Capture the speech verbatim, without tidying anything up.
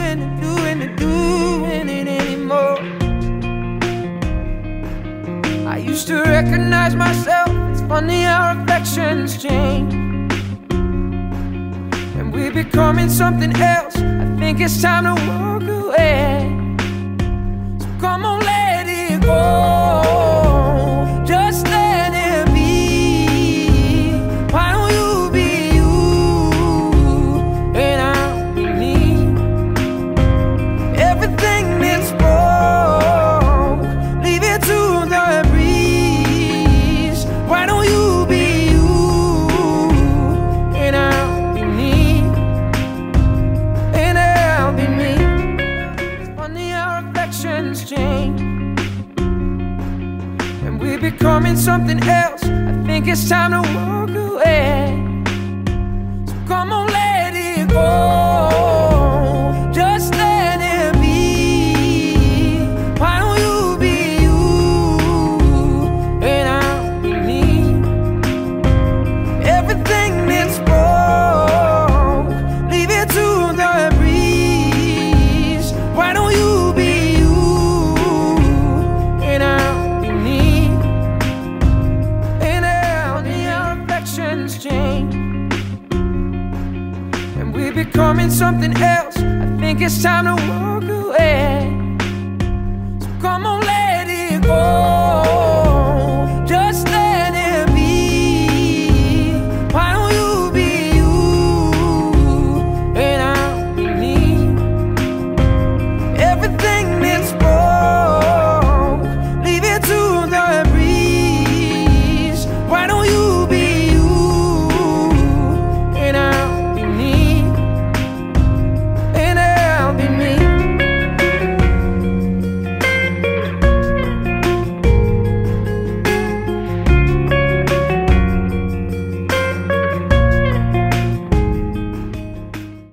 into doing it, doing it anymore. I used to recognize myself. It's funny how reflections change, and we're becoming something else. I think it's time to walk away. So come on, let it go. Just let it be. Why don't you be you and I'll be me? Everything that's broke, leave it to the breeze. Why don't you be you and I'll be me? And I'll be me. It's funny how reflections change, and we're becoming something else. I think it's time to walk away. So come on, let it go. Just let it be. Why don't you be you and I'll be me? Everything that's broke, leave it to the breeze. Why don't you be you and I'll be me? And I'll be our reflections change, and we're becoming something else. I think it's time to walk away. So come on, let it go.